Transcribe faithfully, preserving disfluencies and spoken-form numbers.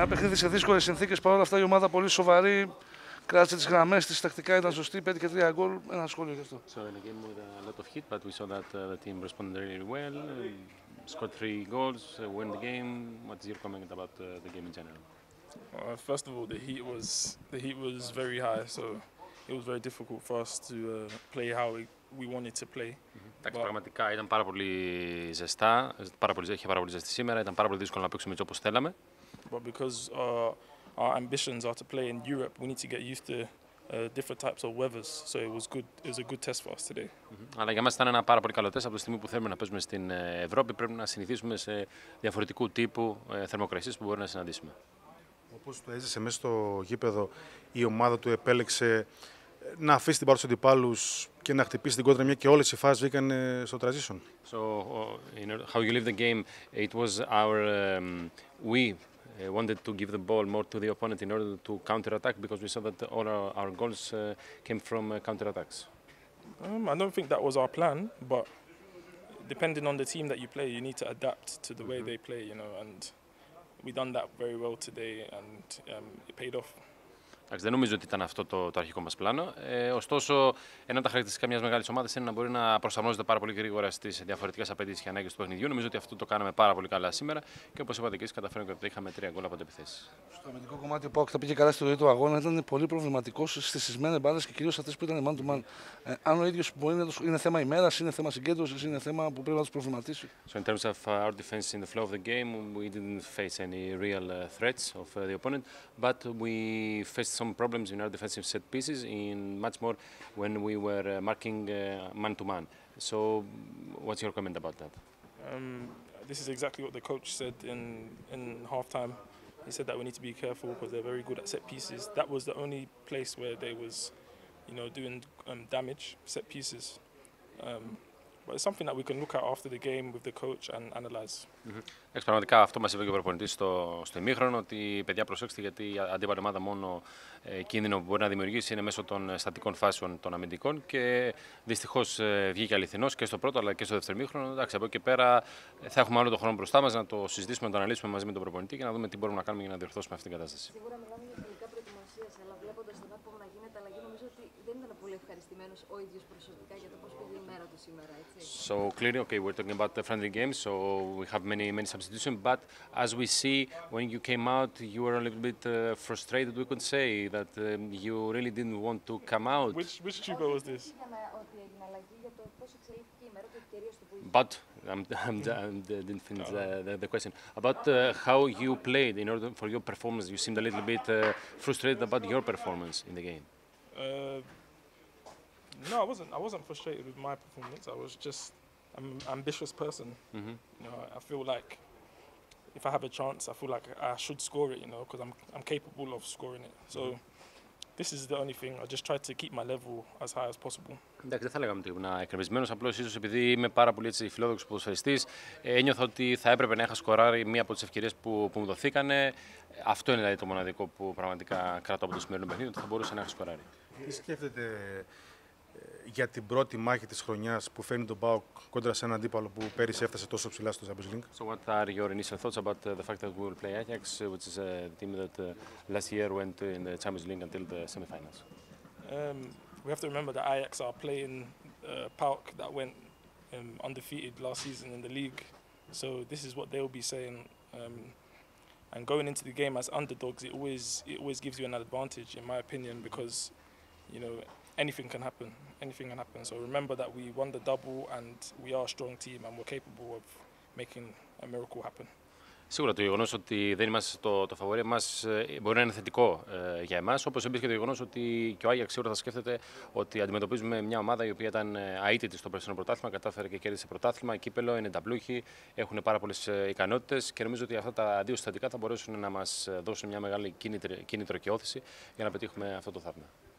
ένα παιχνίδι σε δύσκολες συνθήκες. Παρ' όλα αυτά η ομάδα πολύ σοβαρή. Κράτησε τις γραμμές της, τακτικά ήταν σωστή, πέτυχε τρία γκολ. Ένα σχόλιο γι' αυτό. So in a game with a lot of hit, but we saw that uh, the team responded really well, uh, scored three goals, uh, win the game. What's your comment about uh, the game in general? Uh, first of all, the heat was the heat was very high, so it was very difficult for us to uh, play how we, we wanted to play. Εντάξει, πραγματικά ήταν πάρα πολύ ζεστά, πάρα πολύ, είχε πάρα πολύ ζεστή σήμερα, ήταν πάρα πολύ δύσκολο να παίξουμε έτσι όπως θέλαμε. But because uh, our ambitions are to play in Europe, we need to get used to uh, different types of weathers. So it was good. It was a good test for us today. Mm-hmm. Αλλά για μας ήταν ένα πάρα πολύ καλό τεστ. Από τη στιγμή που θέλουμε να παίζουμε στην Ευρώπη, πρέπει να συνηθίσουμε σε διαφορετικού τύπου θερμοκρασίες που μπορεί να συναντήσουμε. Όπως το έζησε μέσα στο γήπεδο, η ομάδα του επέλεξε να αφήσει την πάρωση αντιπάλους και να χτυπήσει την κόντρα, μια και όλες οι φάσεις βγήκαν στο transition. So, you know, how you live the game, it was our um, we uh, wanted to give the ball more to the opponent in order to counter-attack because we saw that all our, our goals uh, came from uh, counter-attacks. Um, I don't think that was our plan, but depending on the team that you play, you need to adapt to the way they play, you know, and we done that very well today, and um, it paid off. Δεν νομίζω ότι ήταν αυτό το, το αρχικό μας πλάνο. Ε, ωστόσο, ένα από τα χαρακτηριστικά μιας μεγάλης ομάδας είναι να μπορεί να προσαρμόζεται πάρα πολύ γρήγορα στις διαφορετικές απαιτήσεις και ανάγκες του παιχνιδιού. Νομίζω ότι αυτό το κάναμε πάρα πολύ καλά σήμερα και όπως είπατε και εσείς, καταφέραμε ότι είχαμε τρία γκολ από αντεπιθέσεις. Στο αμυντικό κομμάτι, ο ΠΑΟΚ τα πήγε καλά στη ροή του αγώνα. Ήταν πολύ προβληματικός στις στισμένες μπάλες και κυρίως αυτές που ήταν man to man. Ε, αν ο ίδιος μπορεί να τους, είναι θέμα ημέρας, είναι θέμα συγκέντρωσης, είναι θέμα που πρέπει να τους προβληματίσει. So in terms of uh, our defense in the flow of the game, we didn't face any real uh, threats of uh, the opponent, but we faced some problems in our defensive set pieces, in much more when we were uh, marking uh, man to man. So, what's your comment about that? Um, this is exactly what the coach said in in halftime. He said that we need to be careful because they're very good at set pieces. That was the only place where they was, you know, doing um, damage, set pieces. Um, But it's something that we can look at after the game with the coach and analyze. Mm-hmm. Πραγματικά αυτό μας είπε και ο προπονητής στο, στο ημίχρονο, ότι παιδιά προσέξτε γιατί η αντίπαλη ομάδα μόνο ε, κίνδυνο που μπορεί να δημιουργήσει είναι μέσω των στατικών φάσεων των αμυντικών και δυστυχώς ε, βγήκε αληθινός και στο πρώτο αλλά και στο δεύτερο ημίχρονο. Εντάξει, από εκεί και πέρα θα έχουμε άλλο τον χρόνο μπροστά μας να το συζητήσουμε, να το αναλύσουμε μαζί με τον προπονητή και να δούμε τι μπορούμε να κάνουμε για να διορθώσουμε αυτή την κατάσταση. Σίγουρα μιλάμε για τελικά προετοιμασίας, αλλά βλέποντας τον άτομο να γίνεται αλλαγή, νομίζω ότι δεν ήταν πολύ ευχαριστημένος ο ίδιος προσωπικά για το πώς πήγε η μέρα του σήμερα, έτσι. So clearly, okay, we're talking about the friendly games, so we have many many substitutions. But as we see, when you came out, you were a little bit uh, frustrated. We could say that um, you really didn't want to come out. Which which tuber was this? But I'm, I'm, I'm, I didn't finish the, the, the question about uh, how you played in order for your performance. You seemed a little bit uh, frustrated about your performance in the game. Uh, no, I wasn't. I wasn't frustrated with my performance. I was just I'm an ambitious person. Mm-hmm. You know, I feel like if I have a chance, I feel like I should score it. You know, because I'm I'm capable of scoring it. So. Mm-hmm. This is the only thing. I just try to keep my level as high as possible. Εντάξει, δεν θα λέγαμε ότι ήμουν εκνευρισμένος. Απλώς ίσως επειδή είμαι πάρα πολύ έτσι, φιλόδοξος ποδοσφαιριστής, ένιωθα ότι θα έπρεπε να είχα σκοράρει μία από τις ευκαιρίες που, που μου δοθήκανε. Αυτό είναι δηλαδή το μοναδικό που πραγματικά κρατώ από το σημερινό παιχνίδι, ότι θα μπορούσα να έχω σκοράρει. Τι σκέφτεται για την πρώτη μάχη της χρονιάς που φέρνει τον ΠΑΟΚ κόντρα σε έναν αντίπαλο που πέρυσι έφτασε τόσο ψηλά στο Champions League? So what are your initial thoughts about uh, the fact that we will play Ajax, which is a team that uh, last year went in the Champions League until the semi-finals? Um, we have to remember that Ajax are playing uh, PAOK that went um, undefeated last season in the league. So this is what they will be saying. Um, and going into the game as underdogs, it always it always gives you an advantage, in my opinion, because you know anything can happen. Anything can happen. So remember that we won the double and we are a strong team and we're capable of making a miracle happen. Σίγουρα το γεγονός ότι δεν είμαστε το, το φαβορί μας μπορεί να είναι θετικό ε, για εμάς. Όπως επίσης και το γεγονός ότι και ο Άγιαξ σίγουρα θα σκέφτεται ότι αντιμετωπίζουμε μια ομάδα η οποία ήταν αίτητη στο περσινό πρωτάθλημα, κατάφερε και κέρδισε πρωτάθλημα, κύπελο, είναι ταμπλούχοι, έχουν πάρα πολλές ικανότητες και νομίζω ότι αυτά τα δύο συστατικά θα μπορέσουν να μας δώσουν μια μεγάλη κίνητρο, κίνητρο και όθηση για να πετύχουμε αυτό το θαύμα.